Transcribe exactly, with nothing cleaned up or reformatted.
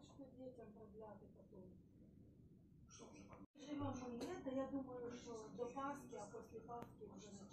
что детям продляты потом. Что уже под... Живем мы лето, я думаю, что до Пасхи, а после Пасхи уже